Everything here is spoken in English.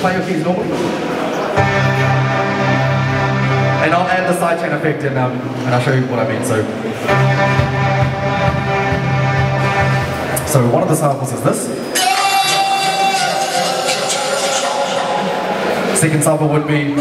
play your keys normally. And I'll add the sidechain effect and I'll show you what I mean. So one of the samples is this. Second sample would be